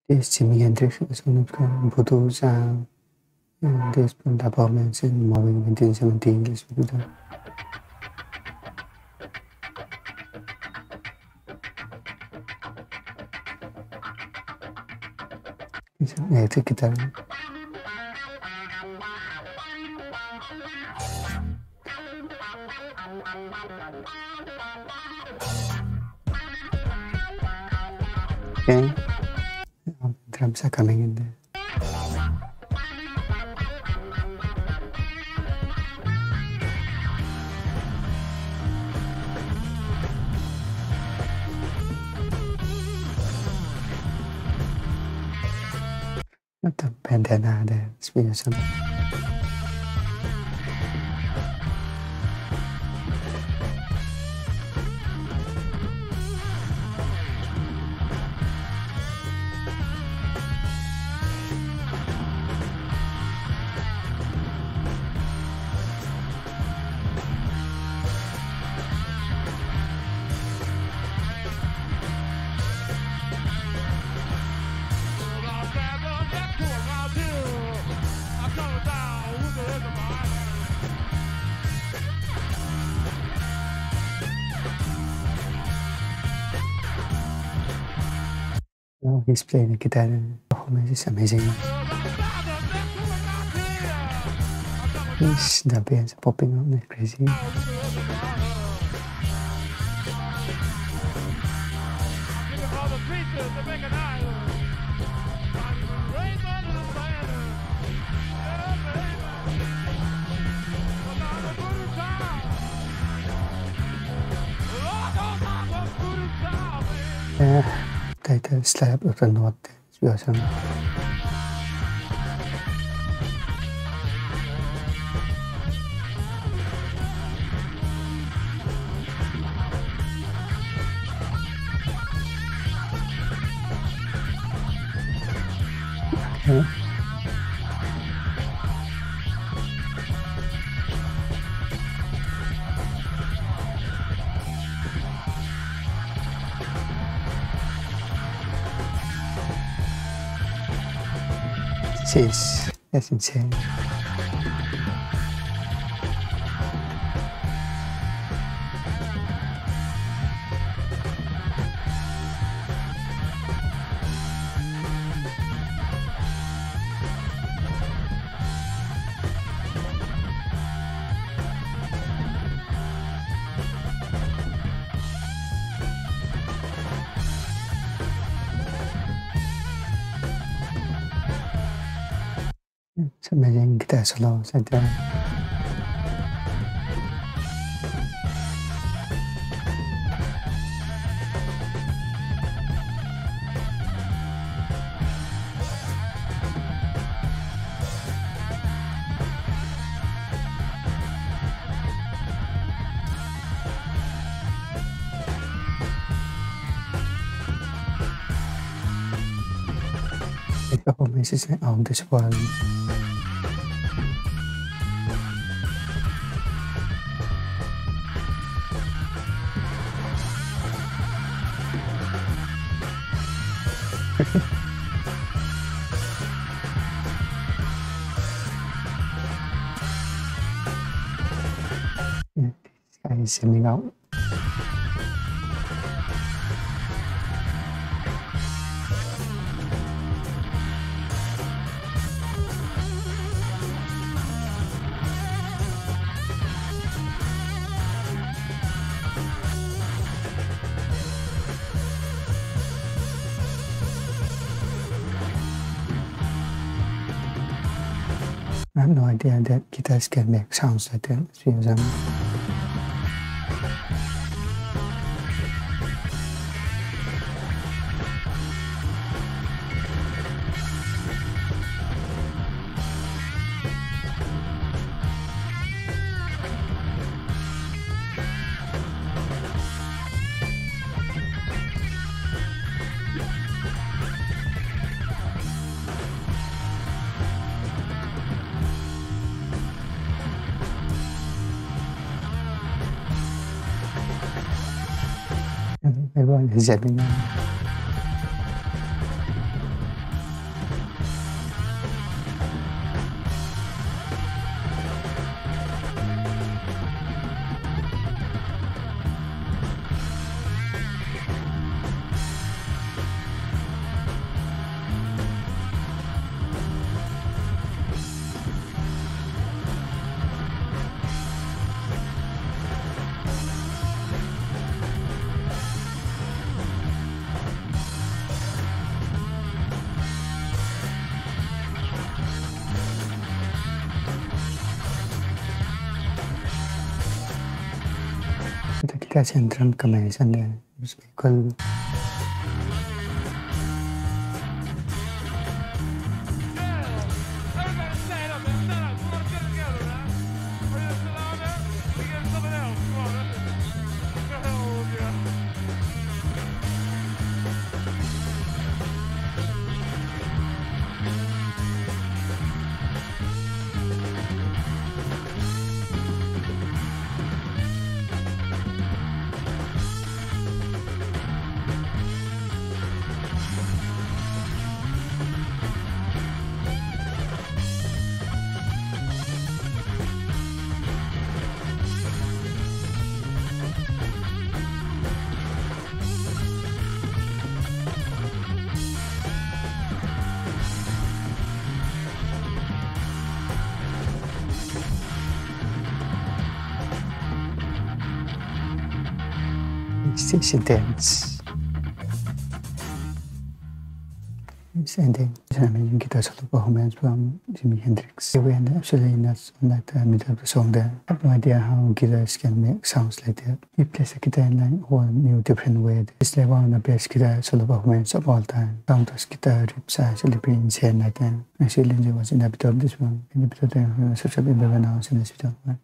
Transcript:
This Jimi Hendrix is one of the voodoo sound. This performance in Marvin 1917 is with the electric guitar. Okay, drums are coming in there. The bandana there, it's really something. Oh, he's playing the guitar. The performance is amazing. The bands are popping up like crazy. Title Slap of the North. It's awesome. Okay. Jeez, that's insane. It's amazing guitar solos like that. The performance is out of this world. This guy is zooming out. I have no idea that guitars can make sounds like that. It's awesome. Everyone is jamming now. guitar and drum combination there. It's very cool. Station dance. It's ending. It's an amazing guitar solo performance from Jimi Hendrix. We end absolutely nuts on that middle of the song there. I have no idea how guitars can make sounds like that. He plays the guitar in like a whole new different way. It's like one of the best guitar solo performances of all time. Countless guitar rips are actually pretty insane like that. I actually enjoy watching a bit of this one. In the bit of time, I subscribe to the now in this video.